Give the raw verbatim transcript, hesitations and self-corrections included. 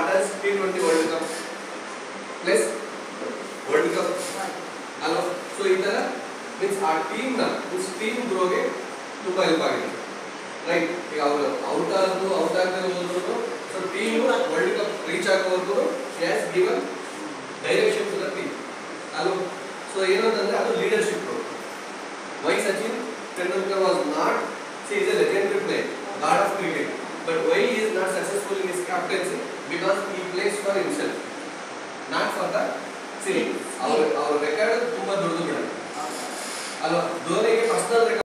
what as T twenty World Cup plus World Cup ಅಲ್ವಾ. So ಈ ತರ means ಆ ಟೀಮ್ ನ ಮೀನ್ಸ್ ಟೀಮ್ ಗ್ರೋಗೆ ತುಂಬಾ ಹೆಲ್ಪ್ ಆಗಿದೆ ರೈಟ್. ಈಗ ಅವರು ಔಟ್ ಆದ್ರು ಔಟ್ ಆಗದೆ ಹೋದ್ರು so team world cup reach ಆಗೋವರೆಗೂ has given direction to the team ಅಲ್ವಾ. ಸೊ ಏನಂತಂದ್ರೆ ಅದು leadership role. Why Sachin Tendulkar was not see is a legendary player, god of cricket, but why he is not successful in his captaincy? Because he plays for himself, not for the see our our record ತುಂಬಾ ದೊಡ್ಡದು ಬಿಡ ಅಲ್ವಾ. ಧೋನಿಗೆ personal